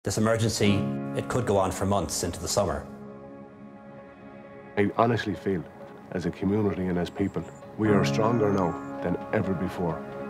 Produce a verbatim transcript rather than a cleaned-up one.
This emergency, it could go on for months into the summer. I honestly feel, as a community and as people, we are stronger now than ever before.